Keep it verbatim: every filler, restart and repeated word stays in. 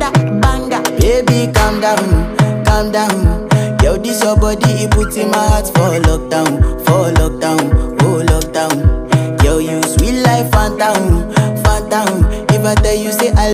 Banga, banga. Baby, calm down, calm down. Yo, this your body, it puts in my heart for lockdown, for lockdown, oh lockdown. Yo, you sweet life, phantom, phantom. If I tell you say I